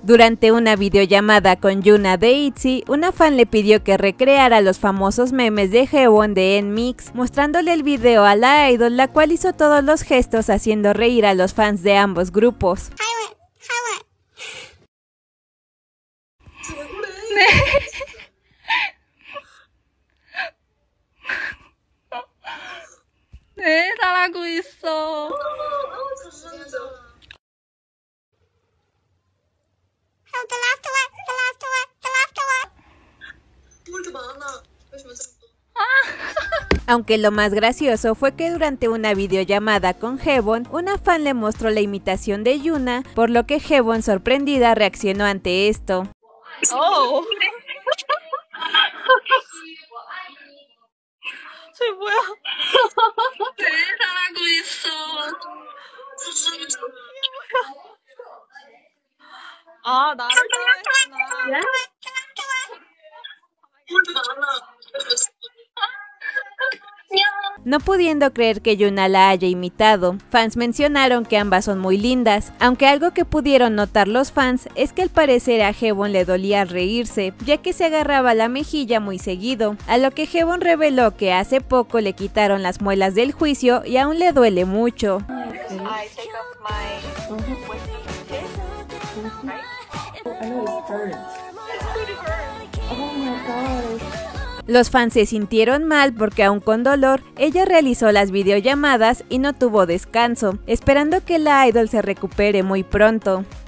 Durante una videollamada con Yuna de ITZY, una fan le pidió que recreara los famosos memes de Haewon de NMIXX, mostrándole el video a la idol, la cual hizo todos los gestos haciendo reír a los fans de ambos grupos. 잘하고 있어. Aunque lo más gracioso fue que durante una videollamada con Haewon, una fan le mostró la imitación de Yuna, por lo que Haewon, sorprendida, reaccionó ante esto. 어. 쟤 뭐야? 잘하고 있어. 아, 나를 좋아했구나. No pudiendo creer que Yuna la haya imitado, fans mencionaron que ambas son muy lindas, aunque algo que pudieron notar los fans es que al parecer a Haewon le dolía reírse, ya que se agarraba la mejilla muy seguido, a lo que Haewon reveló que hace poco le quitaron las muelas del juicio y aún le duele mucho. Los fans se sintieron mal porque aún con dolor, ella realizó las videollamadas y no tuvo descanso, esperando que la idol se recupere muy pronto.